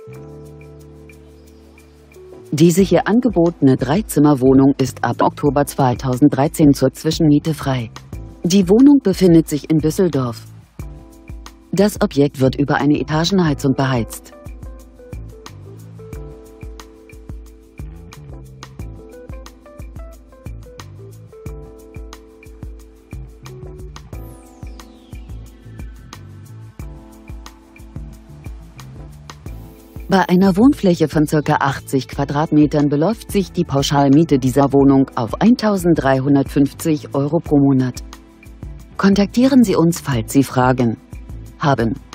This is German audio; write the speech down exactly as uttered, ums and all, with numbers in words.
Diese hier angebotene Dreizimmerwohnung ist ab Oktober zweitausenddreizehn zur Zwischenmiete frei. Die Wohnung befindet sich in Düsseldorf. Das Objekt wird über eine Etagenheizung beheizt. Bei einer Wohnfläche von ca. achtzig Quadratmetern beläuft sich die Pauschalmiete dieser Wohnung auf eintausenddreihundertfünfzig Euro pro Monat. Kontaktieren Sie uns, falls Sie Fragen haben.